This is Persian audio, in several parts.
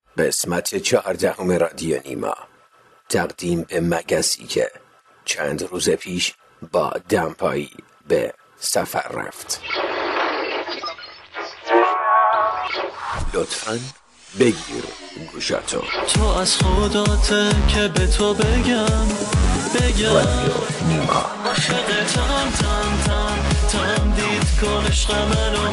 قسمت 14 رادیو نیما، تقدیم به مگسی که چند روز پیش با دمپایی به سفر رفت. لطفاً بگیر گوشاتو. تو از خداته که به تو بگم رادیو نیما. عاشقتم تم دید کن عشق منو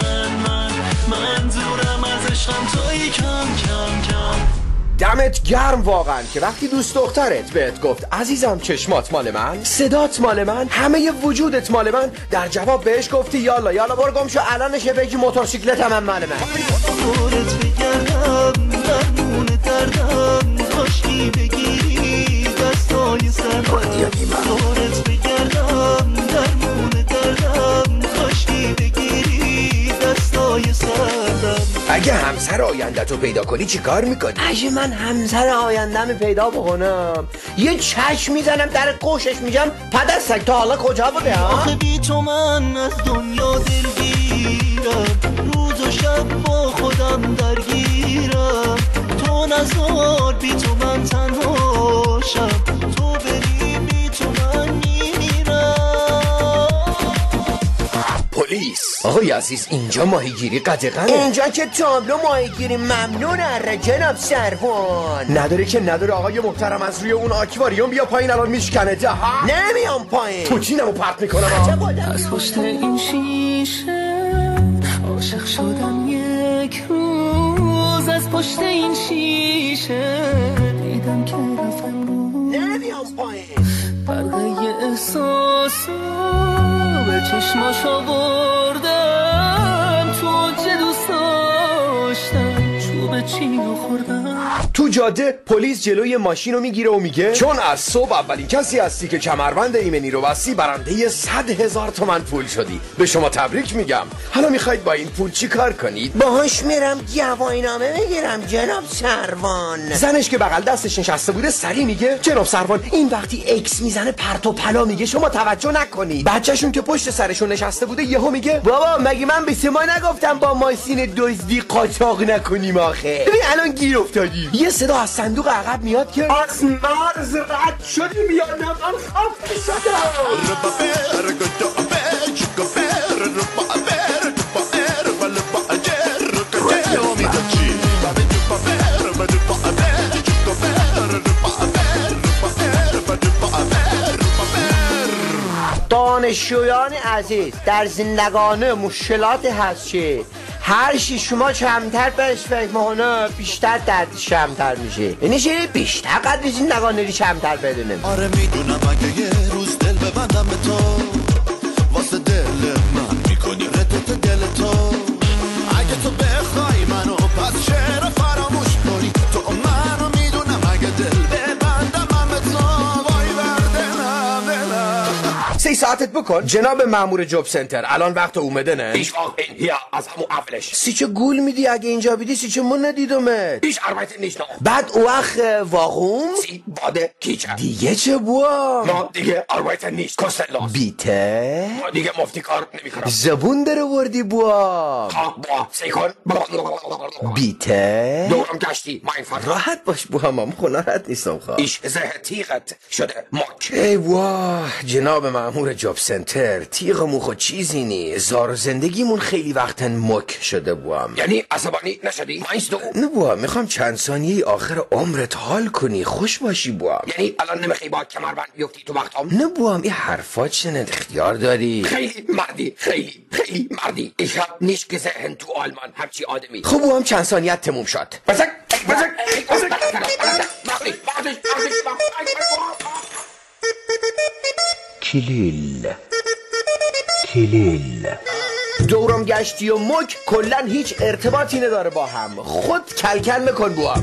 من دورم از عشقم تویی کم دمت گرم واقعا که وقتی دوست دخترت بهت گفت عزیزم چشمات مال من، صدات مال من، همه وجودت مال من، در جواب بهش گفتی یالا برو گم شو الانشه بگی موتورسیکلتم هم مال من. دورت بگردم درمون دردم کاشکی بگیری دستای سرم. دورت بگردم درمون دردم کاشکی بگیری دستای سرم. اگه همسر آینده‌تو پیدا کنی چی کار میکنی؟ اگه من همسر آینده‌مو پیدا بکنم یه چشم میزنم در قوشش میگم پدستک تا حالا کجا بوده آخه بی تو من از دنیا دلگیرم، روز و شب با خودم درگیرم، تو نزار بی تو من تنهاشم، تو بری بی تو من میمیرم. پلیس آقای عزیز اینجا ماهیگیری قدغنه؟ اینجا که تابلو ماهیگیری ممنون اره جناب سروان. نداره که نداره آقای محترم، از روی اون آکواریوم بیا پایین الان میشکنه ده. نمیام پایین تو چینمو پرت میکنم. از پشت این شیشه عاشق شدم یک روز، از پشت این شیشه دیدم که رفتم روز. نمیام پایین برقه احساسو به چشماش آوردم، تو چه دوست داشتم چوب چینو خوردم. تو جاده پلیس جلوی ماشینو میگیره و میگه چون از صبح اولین کسی هستی که کمربند ایمنی رو بستی برنده 100,000 تومن پول شدی، به شما تبریک میگم. حالا میخواید با این پول چی کار کنید؟ باهاش میرم گواهینامه بگیرم جناب سروان. زنش که بغل دستش نشسته بوده سری میگه جناب سروان این وقتی اکس میزنه پرت و پلا میگه شما توجه نکنید. بچه‌شون که پشت سرشون نشسته بوده یهو میگه بابا مگه من به شما نگفتم با ماشین دزدی قاچاق نکنیم آخه؟ ببین الان گیر افتادی. یه صدا از صندوق عقب میاد که از مرز رد شدیم یا نه من خفت شدم. دانشجویان عزیز در زندگانه مشکلات هست چه هر چی شما کمتر بهش فکر میکنه بیشتر درد کمتر میشه، یعنی چه بیشتر قدر زندگانه ری کمتر بدونم. آره میدونم اگه یه روز دل ببندم به تو واسه دل من میکنی ردت دل تو، اگه تو بخوای منو پس چرا فراموش کنی تو منو میدونم اگه دل ببندم من به تو وای بردنم دلم. 3 ساعتت بکن جناب مأمور جاب سنتر الان وقت اومده نه؟ Ich war hier از همون اولش. سی چه گول میدی اگه اینجا بیدی سی چه من ندیدمه. Ich arbeite nicht noch. بعد او وقت واقوم Sie bade kitchen. دیگه چه بوا؟ ما دیگه arbeite nicht kostenlos. بیته؟ ما دیگه مفتی کار نمیکنم. زبون داره وردی بوا. با سیکن بیته؟ دورم گشتی mein Vater. راحت باش بوا هم خونارت نیستم خواه. Ich sehe تیغت شده ماک. ای واه جناب مأمور جاب سنتر تیغمون خود چیزی نی، زار زندگیمون خیلی وقتا مک شده بوام. یعنی عصبانی نشدی؟ meinst du؟ نه بوا میخوام چند ثانیه آخر عمرت حال کنی خوش باشی بوام. یعنی الان نمیخوای با کمربند بیفتی تو وقتم؟ نه بوام این حرفات چنه اختیار داری. خیلی مردی خیلی مردی. Ich hab nicht gesehen تو آلمان همچی آدمی. خب بوام چند ثانیت تموم شد. کلیل دورم گشتی و مک کلن هیچ ارتباطی نداره با هم، خود کلکل میکن بوام.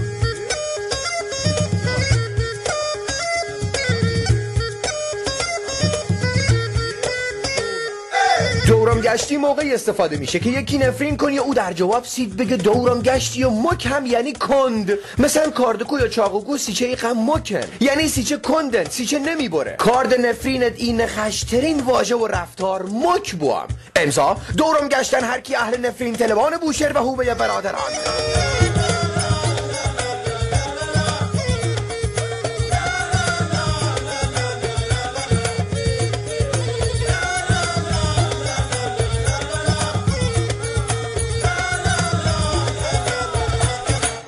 دورم گشتی موقعی استفاده میشه که یکی نفرین کنی او در جواب سید بگه دورم گشتی و مک هم یعنی کند. مثلا کاردکو یا چاقوگو سیچه ای غم مکن یعنی سیچه کندن سیچه نمیبره. کارد نفرینت این خشترین واژه و رفتار مک بوام. امضا دورم گشتن هر کی اهل نفرین طلبان بوشهر و هوبه برادران.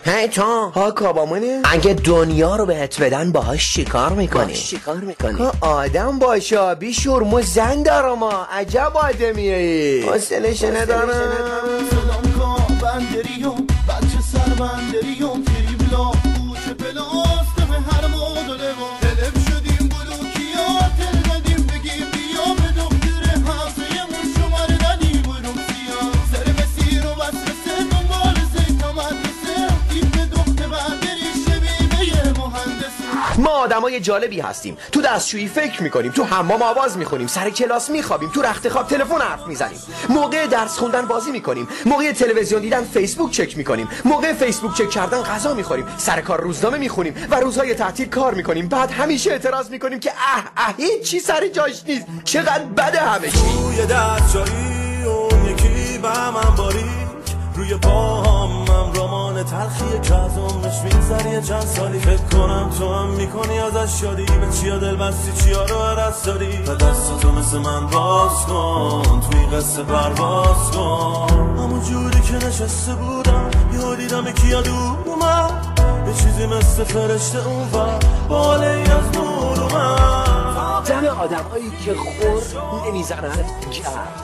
هی تو ها کابامونه؟ اگه دنیا رو بهت بدن باهاش چیکار میکنی؟ که آدم باشه بیشور مو زن دارم عجب آدمیه حسنش ندارم سلام کن بندریون بچه سر بندریون تریبلا بوچه پلاست به هر مدل ما تلف شدیم بلوکیا تل ندیم بگیم بیا به دختر حفظه‌مون شماره ندیم بروسیا سر مسیر و وسوسه دنبال زیتا مدرسه تیم به دختر بندری شبیه مهندسه. ما آدمای جالبی هستیم. تو دستشویی فکر میکنیم، تو حمام آواز میخونیم، سر کلاس میخوابیم، تو رخت خواب تلفن حرف میزنیم، موقع درس خوندن بازی میکنیم، موقع تلویزیون دیدن فیسبوک چک میکنیم، موقع فیسبوک چک کردن غذا میخوریم، سر کار روزنامه میخونیم و روزهای تعطیل کار میکنیم. بعد همیشه اعتراض میکنیم که هیچ چی سر جاش نیست، چقدر بده همه چی. توی دستجایی اون یکی به من باریک روی پاهم رمان تلخیه که از عمرش میگذری چند سالی فکر کنم تو هم میکنی ازش شادی به چیا دل بستی چیا رو عرص داری و دستاتو مثل من باز کن توی قصه پرواز کن همون جوری که نشسته بودم یه دیدم کیا دور اومد یه چیزی مثل فرشته اون و باله از نور اومد دم آدم هایی که خور نمیزنند گرد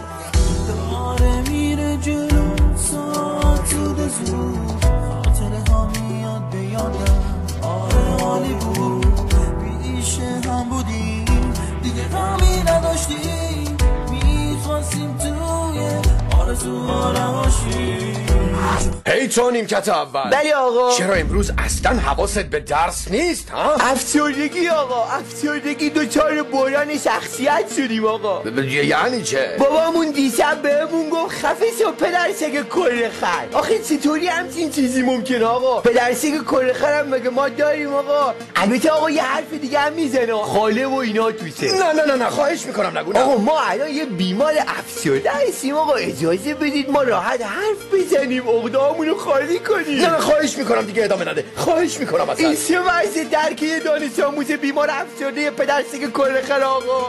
داره میره جلو ساعت رو زود خاطره ها میاد به یادم آره حالی بود بیشه هم بودیم دیگه غمی نداشتیم میخواستیم توی آرزوها نباشیم. هی تو نیمکت اول. بلی آقا. چرا امروز اصلا حواست به درس نیست ها؟ افسردگی آقا، افسردگی دوچار بحران شخصیت شدیم آقا. یعنی چه؟ بابامون دیشب بهمون گفت خفه شو پدرسگ کره خر. آخه چطوری همچین چیزی ممکنه آقا؟ پدرسگ کره خرم مگه ما داریم آقا؟ البته آقا یه حرف دیگه هم میزنه خاله و اینا توشه. نه خواهش میکنم نگو. آقا ما الان یه بیمار افسرده هستیم آقا، اجازه بدید ما راحت حرف بزنیم عقده‌هامونو خالی کنیم. نه خواهش میکنم دیگه ادامه نده، خواهش میکنم اصلا. این چه وضع درک یه دانش آموز بیمار افسرده پدرسگ کره خر آقا؟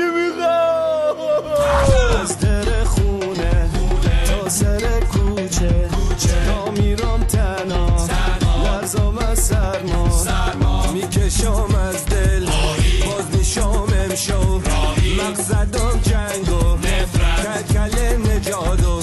نمیخوام از در خونه تا سر کوچه تا میرم تنها لرزم از سرما میکشم از دل باز میشم امشو مقصدم جنگو کل نجادو.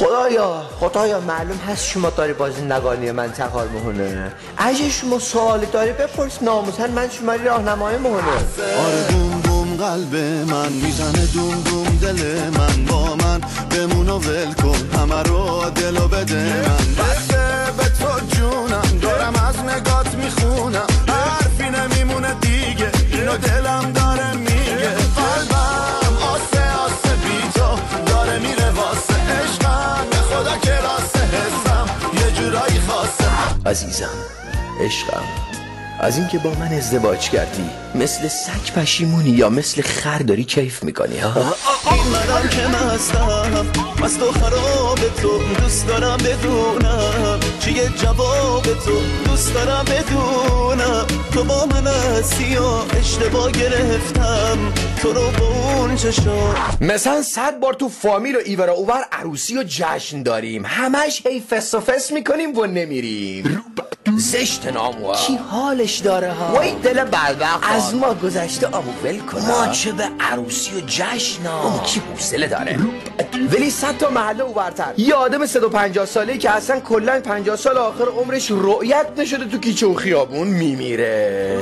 خدایا معلوم هست شما داری بازندگانی من تقال مهونه. اگه شما سوال داری بپرس ناموسن من شماری راهنمای مهونه. آره بوم بوم قلب من میزنه دوم دوم دل من با من بمون و ول کن همه رو دلو بده من بسته به تو جونم دارم از نگات میخونم حرفی نمیمونه دیگه اینو دلم داره میگه قلبم آسه بی تو داره میره واسه عشقم به خدا که راسته حسم یه جورایی خاصه. عزیزم عشقم از اینکه با من ازدواج کردی مثل سگ پشیمونی یا مثل خر داری کیف میکنی ها؟ این منم که مست و خراب تو دوست دارم بدونم چیه جواب تو دوست دارم بدونم تو با من هستی و اشتباه گرفتم تو رو با اون چشم. مثلا 100 بار تو فامیل و ایور اوور عروسی و جشن داریم همش هی فس و فس میکنیم و نمیریم. زشت ناموا کی حالش داره ها؟ وای دل بلبق از ما گذشته آمو ول کن. ما چه به عروسی و جشن ها کی حوصله داره؟ ولی 100 تا محله اوورتر یه آدم 150 ساله‌ای که اصلا کلا 50 سال آخر عمرش رؤیت نشده تو کوچه و خیابون میمیره.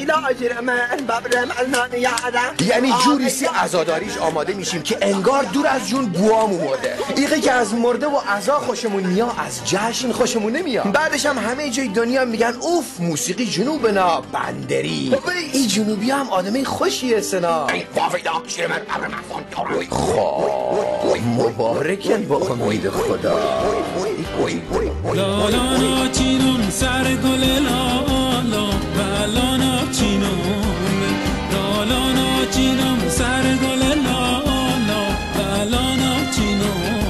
یعنی جوریسی عزاداریش آماده میشیم که انگار دور از جون بوامو مرده. ایقه که از مرده و عزا خوشمون میاد از جشن خوشمون نمیاد. بعدش هم همه جای دنیا میگن اوف موسیقی جنوب نا بندری. این جنوبی هم آدمه خوشیه سنا. مبارکن با امید خدا. لالا چینم سر گل لالا لالا چینم لالا چینم سر گل لالا لالا چینم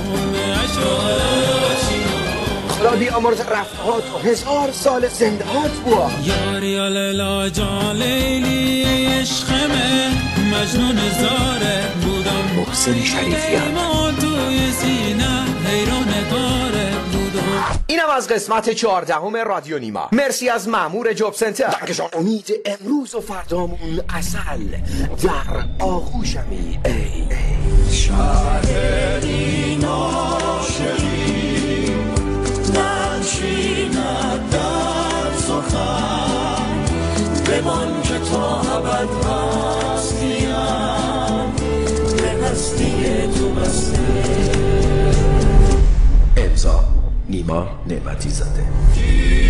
خدا بیامرز رفتهات و 1000 سال زندهات بوا. یاری لالا جان لیلی عشقمه مجنون زاره بودم محسن شریفیان ما توی سینه حیران داره بودم اینم از قسمت 14 رادیو نیما. مرسی از مأمور جاب سنتر. درکشان امید امروز و فردامون اصل در آغوشمی ای شهری ناشری ننشیند در سخن بمان که تا ابد هستیم به هستی تو بسته. امضا نیما نعمتی زاده.